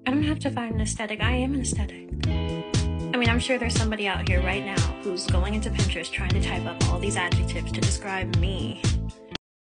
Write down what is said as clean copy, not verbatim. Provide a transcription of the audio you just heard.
I don't have to find an aesthetic. I am an aesthetic. I mean, I'm sure there's somebody out here right now who's going into Pinterest trying to type up all these adjectives to describe me.